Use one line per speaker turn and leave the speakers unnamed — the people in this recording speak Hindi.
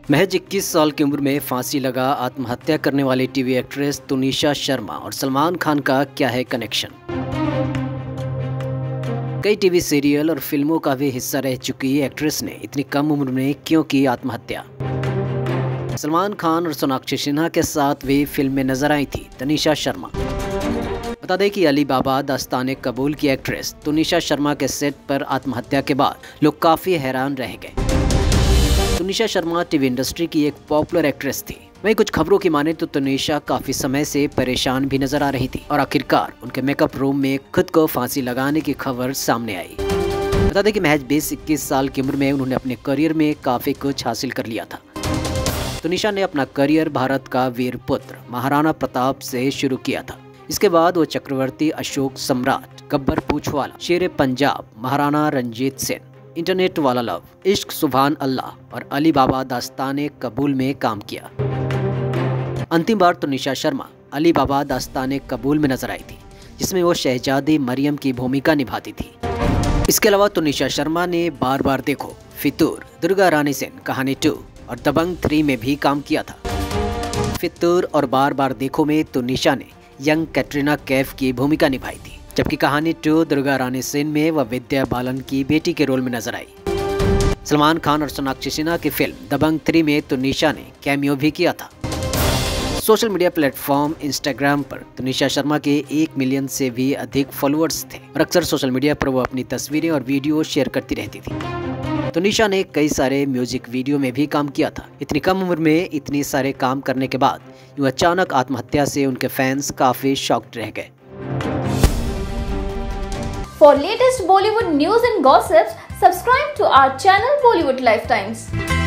महज 21 साल की उम्र में फांसी लगा आत्महत्या करने वाली टीवी एक्ट्रेस तुनिशा शर्मा और सलमान खान का क्या है कनेक्शन। कई टीवी सीरियल और फिल्मों का भी हिस्सा रह चुकी एक्ट्रेस ने इतनी कम उम्र में क्यों की आत्महत्या। सलमान खान और सोनाक्षी सिन्हा के साथ भी फिल्म में नजर आई थी तुनिशा शर्मा। बता दें कि अली बाबा दास्तान कबूल की एक्ट्रेस तुनिशा शर्मा के सेट पर आत्महत्या के बाद लोग काफी हैरान रह गए। तुनिशा शर्मा टीवी इंडस्ट्री की एक पॉपुलर एक्ट्रेस थी। वहीं कुछ खबरों की माने तो तुनिशा काफी समय से परेशान भी नजर आ रही थी और आखिरकार उनके मेकअप रूम में खुद को फांसी लगाने की खबर सामने आई। बता दें कि महज 20-21 साल की उम्र में उन्होंने अपने करियर में काफी कुछ हासिल कर लिया था। तुनिशा ने अपना करियर भारत का वीर पुत्र महाराणा प्रताप से शुरू किया था। इसके बाद वो चक्रवर्ती अशोक सम्राट, गब्बर पूछवाला, शेर पंजाब, महाराणा रंजीत सिंह, इंटरनेट वाला लव, इश्क सुभान अल्लाह और अली बाबा दास्तान कबूल में काम किया। अंतिम बार तुनिशा शर्मा अली बाबा दास्तान कबूल में नजर आई थी, जिसमें वो शहजादी मरियम की भूमिका निभाती थी। इसके अलावा तुनिशा शर्मा ने बार बार देखो, फितूर, दुर्गा रानी सेन, कहानी 2 और दबंग 3 में भी काम किया था। फितूर और बार बार देखो में तुनिशा ने यंग कैटरीना कैफ की भूमिका निभाई थी, जबकि कहानी 2 दुर्गा रानी सेन में वह विद्या बालन की बेटी के रोल में नजर आई। सलमान खान और सोनाक्षी सिन्हा की फिल्म दबंग 3 में तुनिशा ने कैमियो भी किया था। सोशल मीडिया प्लेटफॉर्म इंस्टाग्राम पर तुनिशा शर्मा के 1 मिलियन से भी अधिक फॉलोअर्स थे और अक्सर सोशल मीडिया पर वो अपनी तस्वीरें और वीडियो शेयर करती रहती थी। तुनिशा ने कई सारे म्यूजिक वीडियो में भी काम किया था। इतनी कम उम्र में इतनी सारे काम करने के बाद यूं अचानक आत्महत्या से उनके फैंस काफी शॉक्ड रह गए।
For latest Bollywood news and gossips, subscribe to our channel Bollywood Lifetimes.